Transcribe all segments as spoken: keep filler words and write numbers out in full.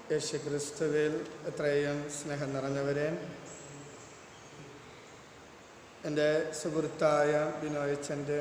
യേശുക്രിസ്തുവിൽ എത്രയും സ്നേഹം നിറഞ്ഞവരെ, എൻ്റെ സുഹൃത്തായ ബിനോയച്ചൻ്റെ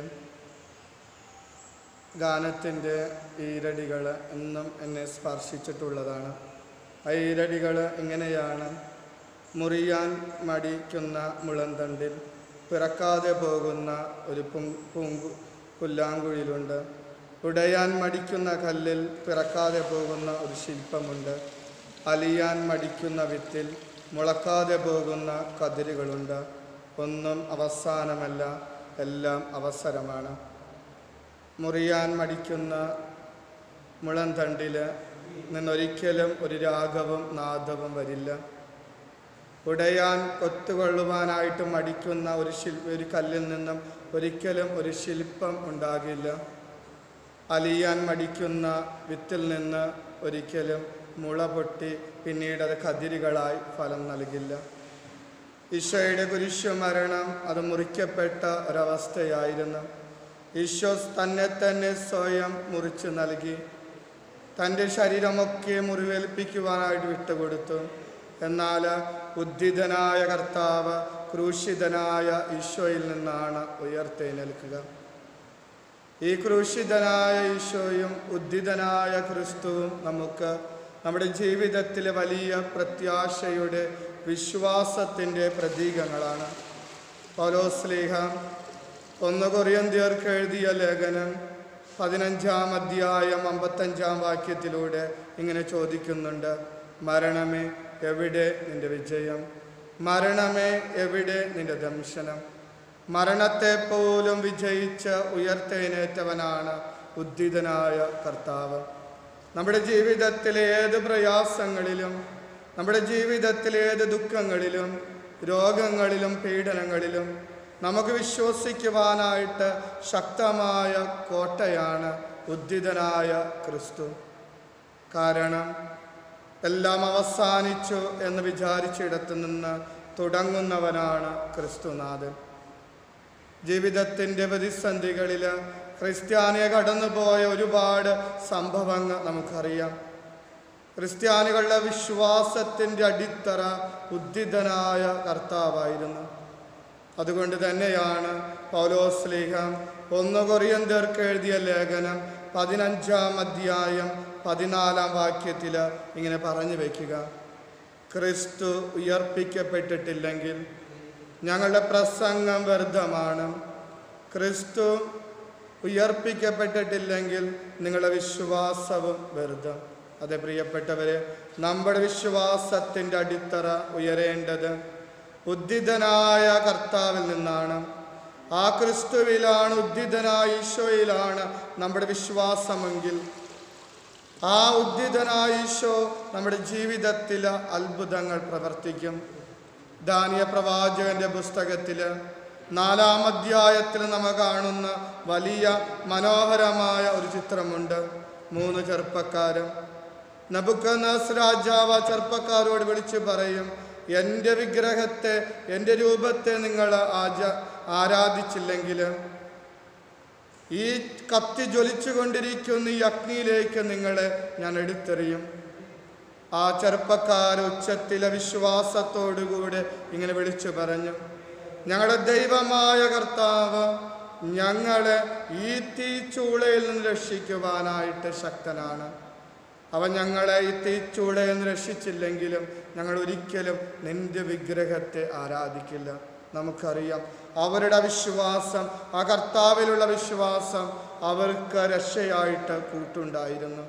ഗാനത്തിൻ്റെ ഈരടികൾ എന്നും എന്നെ സ്പർശിച്ചിട്ടുള്ളതാണ്. ആ ഈരടികൾ ഇങ്ങനെയാണ്: മുറിയാൻ മടിക്കുന്ന മുളന്തണ്ടിൽ പിറക്കാതെ പോകുന്ന ഒരു പൂങ്കു പുല്ലാങ്കുഴിലുണ്ട്. ഉടയാൻ മടിക്കുന്ന കല്ലിൽ പിറക്കാതെ പോകുന്ന ഒരു ശില്പമുണ്ട്. അലിയാൻ മടിക്കുന്ന വിത്തിൽ മുളക്കാതെ പോകുന്ന കതിരുകളുണ്ട്. ഒന്നും അവസാനമല്ല, എല്ലാം അവസരമാണ്. മുറിയാൻ മടിക്കുന്ന മുളന്തണ്ടിൽ നിന്നൊരിക്കലും ഒരു രാഗവും നാദവും വരില്ല. ഉടയാൻ കൊത്തുകൊള്ളുവാനായിട്ട് മടിക്കുന്ന ഒരു ശിൽ ഒരു കല്ലിൽ നിന്നും ഒരിക്കലും ഒരു ശില്പം ഉണ്ടാകില്ല. അലിയാൻ മടിക്കുന്ന വിത്തിൽ നിന്ന് ഒരിക്കലും മുള പൊട്ടി പിന്നീട് അത് കതിരുകളായി ഫലം നൽകില്ല. ഈശോയുടെ കുരിശുമരണം അത് മുറിക്കപ്പെട്ട ഒരവസ്ഥയായിരുന്നു. ഈശോ തന്നെ തന്നെ സ്വയം മുറിച്ചു നൽകി. തൻ്റെ ശരീരമൊക്കെ മുറിവേൽപ്പിക്കുവാനായിട്ട് വിട്ടുകൊടുത്തു. എന്നാൽ ഉദ്ധിതനായ കർത്താവ് ക്രൂശിതനായ ഈശോയിൽ നിന്നാണ് ഉയർത്തെഴുന്നേൽക്കുക. ഈ ക്രൂശിതനായ ഈശോയും ഉദ്ധിതനായ ക്രിസ്തുവും നമുക്ക് നമ്മുടെ ജീവിതത്തിലെ വലിയ പ്രത്യാശയുടെ വിശ്വാസത്തിൻ്റെ പ്രതീകങ്ങളാണ്. പൗലോസ്ലീഹ ഒന്ന് കൊരിന്ത്യർക്ക് എഴുതിയ ലേഖനം പതിനഞ്ചാം അധ്യായം അമ്പത്തഞ്ചാം വാക്യത്തിലൂടെ ഇങ്ങനെ ചോദിക്കുന്നുണ്ട്: മരണമേ, എവിടെ നിന്റെ വിജയം? മരണമേ, എവിടെ നിന്റെ ദംശനം? മരണത്തെ പോലും വിജയിച്ച് ഉയർത്തെഴുന്നേറ്റവനാണ് ഉദ്ധിതനായ കർത്താവ്. നമ്മുടെ ജീവിതത്തിലെ ഏത് പ്രയാസങ്ങളിലും, നമ്മുടെ ജീവിതത്തിലെ ഏത് ദുഃഖങ്ങളിലും, രോഗങ്ങളിലും, പീഡനങ്ങളിലും നമുക്ക് വിശ്വസിക്കുവാനായിട്ട് ശക്തമായ കോട്ടയാണ് ഉദ്ധിതനായ ക്രിസ്തു. കാരണം എല്ലാം അവസാനിച്ചു എന്ന് വിചാരിച്ചിടത്തു നിന്ന് തുടങ്ങുന്നവനാണ് ക്രിസ്തുനാഥൻ. ജീവിതത്തിൻ്റെ പ്രതിസന്ധികളിൽ ക്രിസ്ത്യാനിയെ കടന്നുപോയ ഒരുപാട് സംഭവങ്ങൾ നമുക്കറിയാം. ക്രിസ്ത്യാനികളുടെ വിശ്വാസത്തിൻ്റെ അടിത്തറ ഉദ്ധിതനായ കർത്താവായിരുന്നു. അതുകൊണ്ട് തന്നെയാണ് പൗലോസ്ലീഹ ഒന്ന് കൊരിന്ത്യർക്ക് എഴുതിയ ലേഖനം പതിനഞ്ചാം അധ്യായം പതിനാലാം വാക്യത്തിൽ ഇങ്ങനെ പറഞ്ഞു വയ്ക്കുക: ക്രിസ്തു ഉയർപ്പിക്കപ്പെട്ടിട്ടില്ലെങ്കിൽ ഞങ്ങളുടെ പ്രസംഗം വ്യർത്ഥമാണ്. ക്രിസ്തു ഉയർപ്പിക്കപ്പെട്ടിട്ടില്ലെങ്കിൽ നിങ്ങളുടെ വിശ്വാസവും വ്യർത്ഥം. അതെ പ്രിയപ്പെട്ടവരെ, നമ്മുടെ വിശ്വാസത്തിൻ്റെ അടിത്തറ ഉയരേണ്ടത് ഉദ്ധിതനായ കർത്താവിൽ നിന്നാണ്. ആ ക്രിസ്തുവിലാണ്, ഉദ്ധിതനായ ഈശോയിലാണ് നമ്മുടെ വിശ്വാസമെങ്കിൽ ആ ഉദ്ധിതനായ ഈശോ നമ്മുടെ ജീവിതത്തിൽ അത്ഭുതങ്ങൾ പ്രവർത്തിക്കും. ദാനിയ പ്രവാചകന്റെ പുസ്തകത്തിൽ നാലാം അധ്യായത്തിൽ നമ്മൾ കാണുന്ന വലിയ മനോഹരമായ ഒരു ചിത്രമുണ്ട്. മൂന്ന് ചെറുപ്പക്കാരും. നബൂഖദ്നേസർ രാജാവ് ആ ചെറുപ്പക്കാരോട് വിളിച്ചു പറയും: എൻ്റെ വിഗ്രഹത്തെ, എൻ്റെ രൂപത്തെ നിങ്ങൾ ആച ആരാധിച്ചില്ലെങ്കിൽ ഈ കത്തി ജ്വലിച്ചു കൊണ്ടിരിക്കുന്ന ഈ അഗ്നിയിലേക്ക് നിങ്ങളെ ഞാൻ എടുത്തെറിയും. ആ ചെറുപ്പക്കാർ ഉച്ചത്തിലെ വിശ്വാസത്തോടുകൂടെ ഇങ്ങനെ വിളിച്ചു പറഞ്ഞു: ഞങ്ങളുടെ ദൈവമായ കർത്താവ് ഞങ്ങളെ ഈ തീച്ചൂളയിൽ നിന്ന് രക്ഷിക്കുവാനായിട്ട് ശക്തനാണ്. അവൻ ഞങ്ങളെ ഈ തീച്ചൂളയിൽ നിന്ന് രക്ഷിച്ചില്ലെങ്കിലും ഞങ്ങൾ ഒരിക്കലും നിന്റെ വിഗ്രഹത്തെ ആരാധിക്കില്ല. നമുക്കറിയാം അവരുടെ വിശ്വാസം, ആ കർത്താവിലുള്ള വിശ്വാസം അവർക്ക് രക്ഷയായിട്ട് കൂട്ടുണ്ടായിരുന്നു.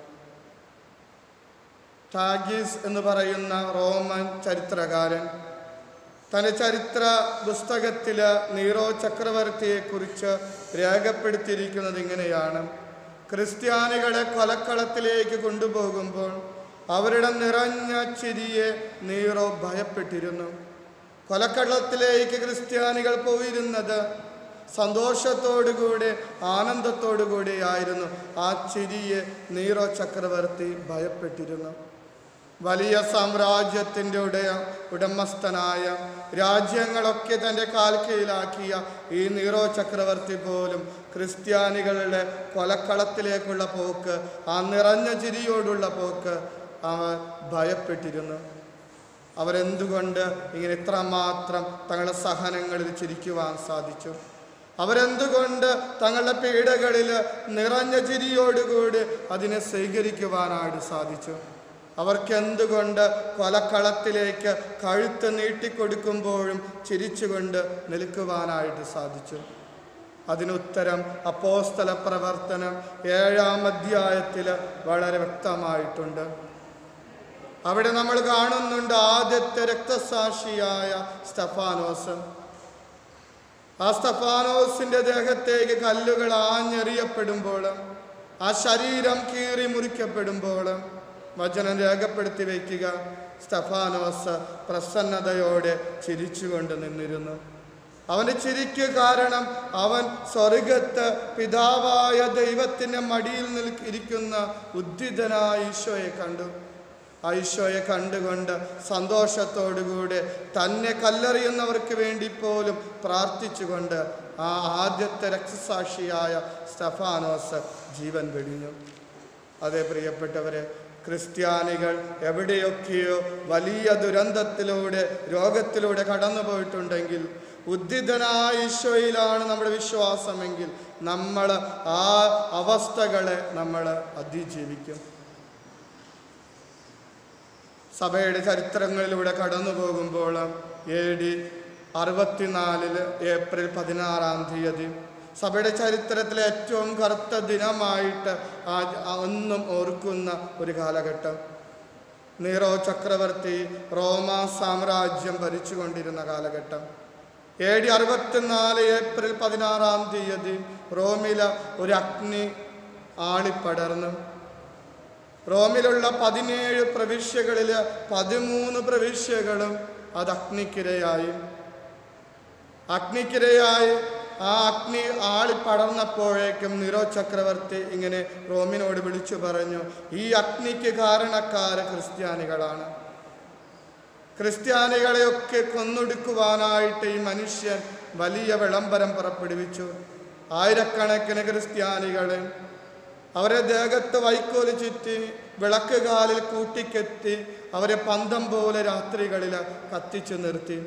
ടാഗീസ് എന്ന് പറയുന്ന റോമൻ ചരിത്രകാരൻ തൻ്റെ ചരിത്ര പുസ്തകത്തിൽ നീറോ ചക്രവർത്തിയെക്കുറിച്ച് രേഖപ്പെടുത്തിയിരിക്കുന്നത് ഇങ്ങനെയാണ്: ക്രിസ്ത്യാനികളെ കൊലക്കളത്തിലേക്ക് കൊണ്ടുപോകുമ്പോൾ അവരുടെ നിറഞ്ഞ ചിരിയെ നീറോ ഭയപ്പെട്ടിരുന്നു. കൊലക്കളത്തിലേക്ക് ക്രിസ്ത്യാനികൾ പോയിരുന്നത് സന്തോഷത്തോടുകൂടി, ആനന്ദത്തോടുകൂടിയായിരുന്നു. ആ ചിരിയെ നീറോ ചക്രവർത്തി ഭയപ്പെട്ടിരുന്നു. വലിയ സാമ്രാജ്യത്തിൻ്റെ ഉടയ ഉടമസ്ഥനായ, രാജ്യങ്ങളൊക്കെ തൻ്റെ കാൽക്കീഴിലാക്കിയ ഈ നീറോ ചക്രവർത്തി പോലും ക്രിസ്ത്യാനികളുടെ കൊലക്കളത്തിലേക്കുള്ള പോക്ക്, ആ നിറഞ്ഞ ചിരിയോടുള്ള പോക്ക് അവർ ഭയപ്പെട്ടിരുന്നു. അവരെന്തുകൊണ്ട് ഇങ്ങനെ ഇത്രമാത്രം തങ്ങളുടെ സഹനങ്ങളിൽ ചിരിക്കുവാൻ സാധിച്ചു? അവരെന്തുകൊണ്ട് തങ്ങളുടെ പീഡകളിൽ നിറഞ്ഞ ചിരിയോടുകൂടി അതിനെ സ്വീകരിക്കുവാനായിട്ട് സാധിച്ചു? അവർക്കെന്തുകൊണ്ട് കൊലക്കളത്തിലേക്ക് കഴുത്ത് നീട്ടിക്കൊടുക്കുമ്പോഴും ചിരിച്ചുകൊണ്ട് നിൽക്കുവാനായിട്ട് സാധിച്ചു? അതിനുത്തരം അപ്പോസ്തല പ്രവർത്തനം ഏഴാം അധ്യായത്തിൽ വളരെ വ്യക്തമായിട്ടുണ്ട്. അവിടെ നമ്മൾ കാണുന്നുണ്ട് ആദ്യത്തെ രക്തസാക്ഷിയായ സ്തഫാനോസ്. ആ സ്തഫാനോസിൻ്റെ ദേഹത്തേക്ക് കല്ലുകൾ ആഞ്ഞെറിയപ്പെടുമ്പോൾ, ആ ശരീരം കീറി മുറിക്കപ്പെടുമ്പോൾ വചനം രേഖപ്പെടുത്തി വയ്ക്കുക, സ്തഫാനോസ് പ്രസന്നതയോടെ ചിരിച്ചുകൊണ്ട് നിന്നിരുന്നു. അവൻ്റെ ചിരിക്ക് കാരണം അവൻ സ്വർഗത്ത് പിതാവായ ദൈവത്തിൻ്റെ മടിയിൽ നിൽ ഇരിക്കുന്ന ഉദ്ധിതനായ ഈശോയെ കണ്ടു. ആ ഈശോയെ കണ്ടുകൊണ്ട് സന്തോഷത്തോടുകൂടെ തന്നെ കല്ലെറിയുന്നവർക്ക് വേണ്ടി പോലും പ്രാർത്ഥിച്ചുകൊണ്ട് ആ ആദ്യത്തെ രക്തസാക്ഷിയായ സ്തഫാനോസ് ജീവൻ വെടിഞ്ഞു. അതേ പ്രിയപ്പെട്ടവരെ, ക്രിസ്ത്യാനികൾ എവിടെയൊക്കെയോ വലിയ ദുരന്തത്തിലൂടെ രോഗത്തിലൂടെ കടന്നു പോയിട്ടുണ്ടെങ്കിൽ ഉദ്ധിതനായ ഈശോയിലാണ് നമ്മുടെ വിശ്വാസമെങ്കിൽ നമ്മൾ ആ അവസ്ഥകളെ നമ്മൾ അതിജീവിക്കും. സഭയുടെ ചരിത്രങ്ങളിലൂടെ കടന്നു പോകുമ്പോൾ എ ഡി അറുപത്തിനാലില് ഏപ്രിൽ പതിനാറാം തീയതി സഭയുടെ ചരിത്രത്തിലെ ഏറ്റവും കറുത്ത ദിനമായിട്ട് ഒന്നും ഓർക്കുന്ന ഒരു കാലഘട്ടം. നീറോ ചക്രവർത്തി റോമ സാമ്രാജ്യം ഭരിച്ചുകൊണ്ടിരുന്ന കാലഘട്ടം. എ ഡി അറുപത്തിനാല് ഏപ്രിൽ പതിനാറാം തീയതി റോമിലെ ഒരു അഗ്നി ആളിപ്പടർന്നു. റോമിലുള്ള പതിനേഴ് പ്രവിശ്യകളിൽ പതിമൂന്ന് പ്രവിശ്യകളും അത് അഗ്നിക്കിരയായി. അഗ്നിക്കിരയായി ആ അഗ്നി ആളി പടർന്നപ്പോഴേക്കും നീറോ ചക്രവർത്തി ഇങ്ങനെ റോമിനോട് വിളിച്ചു പറഞ്ഞു, ഈ അഗ്നിക്ക് കാരണക്കാർ ക്രിസ്ത്യാനികളാണ്. ക്രിസ്ത്യാനികളെയൊക്കെ കൊന്നൊടുക്കുവാനായിട്ട് ഈ മനുഷ്യൻ വലിയ വിളംബരം പുറപ്പെടുവിച്ചു. ആയിരക്കണക്കിന് ക്രിസ്ത്യാനികളെ അവരെ ദേഹത്ത് വൈക്കോല് ചുറ്റി വിളക്ക് കാലിൽ കൂട്ടിക്കെത്തി അവരെ പന്തം പോലെ രാത്രികളിൽ കത്തിച്ചു നിർത്തി.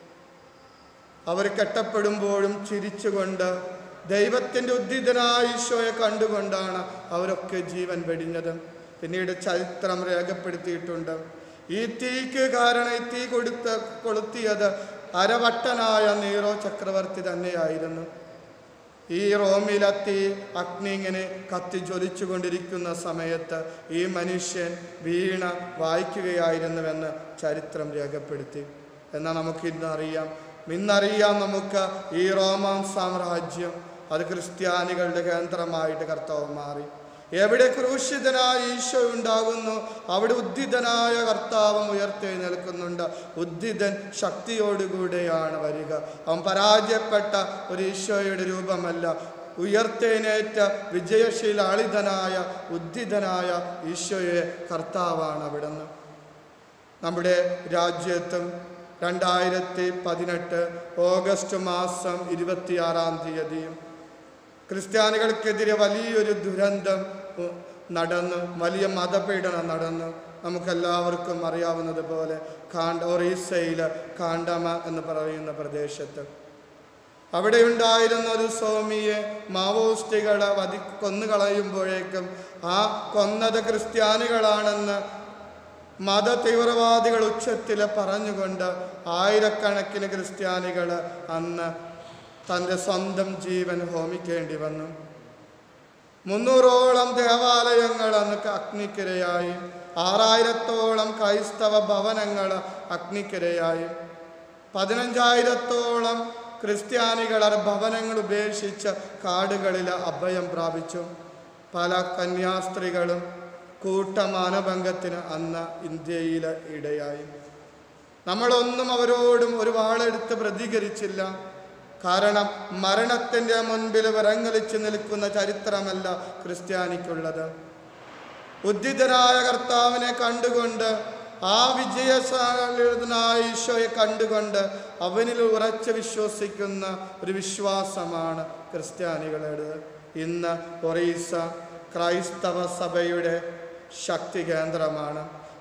അവർ കെട്ടപ്പെടുമ്പോഴും ചിരിച്ചുകൊണ്ട് ദൈവത്തിൻ്റെ ഉദ്ധിതനായ ഈശോയെ കണ്ടുകൊണ്ടാണ് അവരൊക്കെ ജീവൻ വെടിഞ്ഞത്. പിന്നീട് ചരിത്രം രേഖപ്പെടുത്തിയിട്ടുണ്ട്. ഈ തീക്ക് കാരണം ഈ തീ കൊടുത്ത കൊളുത്തിയത് അരവട്ടനായ നീറോ ചക്രവർത്തി തന്നെയായിരുന്നു. ഈ റോമിലെത്തി അഗ്നി ഇങ്ങനെ കത്തി ജ്വലിച്ചു കൊണ്ടിരിക്കുന്ന സമയത്ത് ഈ മനുഷ്യൻ വീണ വായിക്കുകയായിരുന്നുവെന്ന് ചരിത്രം രേഖപ്പെടുത്തി. എന്നാൽ നമുക്കിന്നറിയാം ഇന്നറിയാം നമുക്ക് ഈ റോമാൻ സാമ്രാജ്യം അത് ക്രിസ്ത്യാനികളുടെ കേന്ദ്രമായിട്ട് കർത്താവ് മാറി. എവിടെ ക്രൂശിതനായ ഈശോ ഉണ്ടാകുന്നു അവിടെ ഉദ്ധിതനായ കർത്താവും ഉയർത്തെഴുന്നേൽക്കുന്നുണ്ട്. ഉദ്ധിതൻ ശക്തിയോടുകൂടെയാണ് വരിക. അവൻ പരാജയപ്പെട്ട ഒരു ഈശോയുടെ രൂപമല്ല, ഉയർത്തെഴുന്നേറ്റ വിജയശീലാളിതനായ ഉദ്ധിതനായ ഈശോയെ കർത്താവാണ് അവിടുന്ന്. നമ്മുടെ രാജ്യത്തും രണ്ടായിരത്തി പതിനെട്ട് ഓഗസ്റ്റ് മാസം ഇരുപത്തിയാറാം തീയതിയും ക്രിസ്ത്യാനികൾക്കെതിരെ വലിയൊരു ദുരന്തം നടന്നു, വലിയ മതപീഡനം നടന്നു. നമുക്കെല്ലാവർക്കും അറിയാവുന്നത് പോലെ കാണ്ട ഒറീസയിലെ കാണ്ടമ എന്ന് പറയുന്ന പ്രദേശത്ത് അവിടെ ഉണ്ടായിരുന്ന ഒരു സ്വാമിയെ മാവോയിസ്റ്റുകളെ വധി കൊന്നുകളയുമ്പോഴേക്കും ആ കൊന്നത് ക്രിസ്ത്യാനികളാണെന്ന് മത തീവ്രവാദികൾ ഉച്ചത്തിൽ പറഞ്ഞുകൊണ്ട് ആയിരക്കണക്കിന് ക്രിസ്ത്യാനികൾ അന്ന് തൻ്റെ സ്വന്തം ജീവൻ ഹോമിക്കേണ്ടി വന്നു. മുന്നൂറോളം ദേവാലയങ്ങൾ അന്ന് അഗ്നിക്കിരയായി. ആറായിരത്തോളം ക്രൈസ്തവ ഭവനങ്ങൾ അഗ്നിക്കിരയായി. പതിനഞ്ചായിരത്തോളം ക്രിസ്ത്യാനികൾ ഭവനങ്ങൾ ഉപേക്ഷിച്ച് കാടുകളിൽ അഭയം പ്രാപിച്ചു. പല കന്യാസ്ത്രീകളും കൂട്ടമാനഭംഗത്തിന് അന്ന് ഇന്ത്യയിൽ ഇടയായി. നമ്മളൊന്നും അവരോടും ഒരു വാളെടുത്ത് പ്രതികരിച്ചില്ല. കാരണം മരണത്തിൻ്റെ മുൻപിൽ വിറങ്ങലിച്ച് നിൽക്കുന്ന ചരിത്രമല്ല ക്രിസ്ത്യാനിക്കുള്ളത്. ഉദ്ധിതനായ കർത്താവിനെ കണ്ടുകൊണ്ട് ആ വിജയശാലിതനായ ഈശോയെ കണ്ടുകൊണ്ട് അവനിൽ ഉറച്ചു വിശ്വസിക്കുന്ന ഒരു വിശ്വാസമാണ് ക്രിസ്ത്യാനികളുടേത്. ഇന്ന് ഒറീസ ക്രൈസ്തവ സഭയുടെ ശക്തി കേന്ദ്രമാണ്.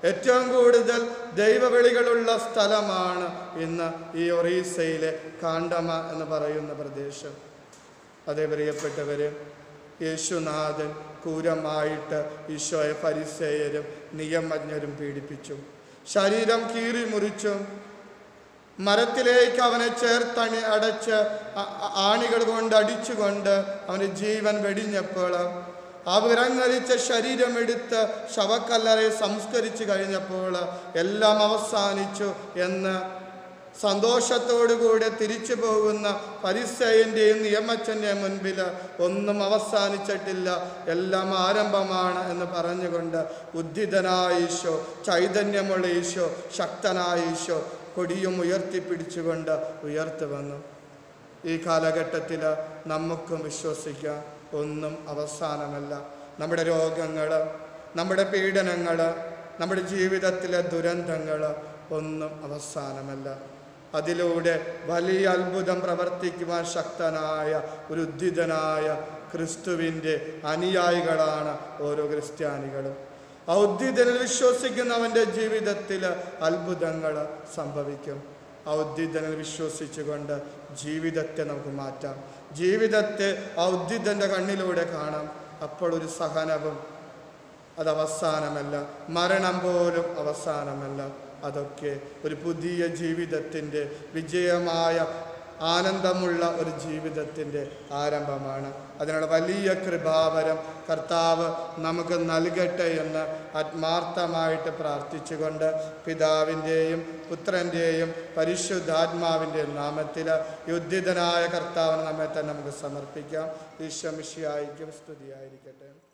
ഏറ്റവും കൂടുതൽ ദൈവവിളികളുള്ള സ്ഥലമാണ് ഇന്ന് ഈ ഒറീസയിലെ കാണ്ടമ എന്ന് പറയുന്ന പ്രദേശം. അതേ പ്രിയപ്പെട്ടവര്, യേശുനാഥൻ ക്രൂരമായിട്ട് ഈശോയെ ഫരിസേയരും നിയമജ്ഞരും പീഡിപ്പിച്ചു. ശരീരം കീറി മുറിച്ചു, മരത്തിലേക്ക് അവനെ ചേർത്തണി അടച്ച് ആണികൾ കൊണ്ട് അടിച്ചുകൊണ്ട് അവൻ്റെ ജീവൻ വെടിഞ്ഞപ്പോൾ ആ വിറങ്ങലിച്ച ശരീരമെടുത്ത് ശവക്കല്ലറയെ സംസ്കരിച്ചു കഴിഞ്ഞപ്പോൾ എല്ലാം അവസാനിച്ചു എന്ന് സന്തോഷത്തോടുകൂടെ തിരിച്ചു പോകുന്ന ഫരിസേയൻ്റെയും നിയമജ്ഞൻ്റെയും മുൻപിൽ ഒന്നും അവസാനിച്ചിട്ടില്ല, എല്ലാം ആരംഭമാണ് എന്ന് പറഞ്ഞുകൊണ്ട് ഉദ്ധിതനായ ഈശോ, ചൈതന്യമുള്ള ഈശോ, ശക്തനായ ഈശോ കൊടിയും ഉയർത്തിപ്പിടിച്ചുകൊണ്ട് ഉയർത്തു വന്നു. ഈ കാലഘട്ടത്തിൽ നമുക്കും വിശ്വസിക്കാം, ഒന്നും അവസാനമല്ല. നമ്മുടെ രോഗങ്ങൾ, നമ്മുടെ പീഡനങ്ങൾ, നമ്മുടെ ജീവിതത്തിലെ ദുരന്തങ്ങൾ ഒന്നും അവസാനമല്ല. അതിലൂടെ വലിയ അത്ഭുതം പ്രവർത്തിക്കുവാൻ ശക്തനായ ഒരു ഉദ്ധിതനായ ക്രിസ്തുവിൻ്റെ അനുയായികളാണ് ഓരോ ക്രിസ്ത്യാനികളും. ആ ഉദ്ധിതനിൽ വിശ്വസിക്കുന്നവൻ്റെ ജീവിതത്തിൽ അത്ഭുതങ്ങൾ സംഭവിക്കും. ആ ഉദ്ധിതനിൽ വിശ്വസിച്ചുകൊണ്ട് ജീവിതത്തെ നമുക്ക് മാറ്റാം. ജീവിതത്തെ ആ ഉദ്ധിതൻ്റെ കണ്ണിലൂടെ കാണാം. അപ്പോൾ ഒരു സഹനവും അത് അവസാനമല്ല, മരണം പോലും അവസാനമല്ല. അതൊക്കെ ഒരു പുതിയ ജീവിതത്തിൻ്റെ വിജയമായ ആനന്ദമുള്ള ഒരു ജീവിതത്തിൻ്റെ ആരംഭമാണ്. അതിനുള്ള വലിയ കൃപാവരം കർത്താവ് നമുക്ക് നൽകട്ടെ എന്ന് ആത്മാർത്ഥമായിട്ട് പ്രാർത്ഥിച്ചുകൊണ്ട് പിതാവിൻ്റെയും പുത്രൻ്റെയും പരിശുദ്ധാത്മാവിൻ്റെയും നാമത്തിൽ യുദ്ധിതനായ കർത്താവിന് നമ്മെ തന്നെ നമുക്ക് സമർപ്പിക്കാം. ഈശോ മിശിഹായ്ക്കും സ്തുതിയായിരിക്കട്ടെ.